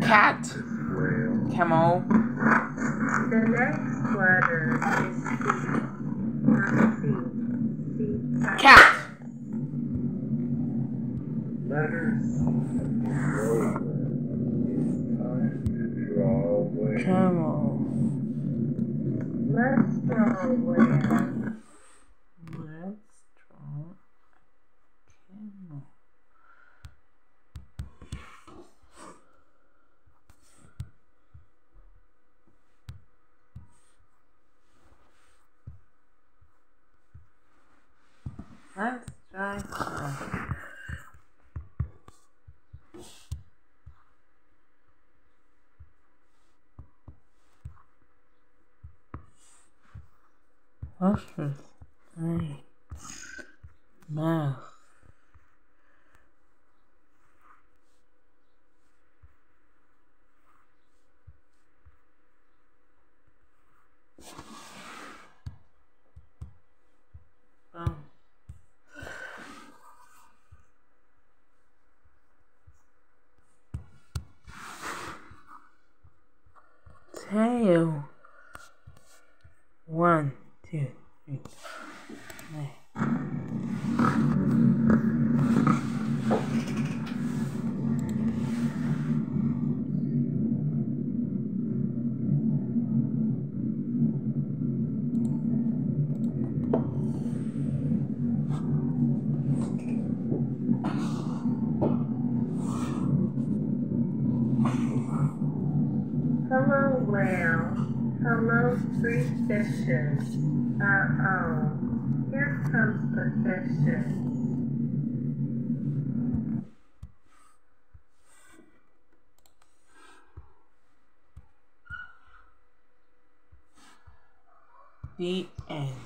Cat. Camel. The next letter is C. Not C. C. Cat. Letter C. Time to draw away. Camel. Let's draw a whale. Let's draw camel. Let's try some. Ostrich. Hey. Mouse. Tail. 1, 2, 3. Hello, whale. Hello, 3 fishes. Here comes the fishes. The end.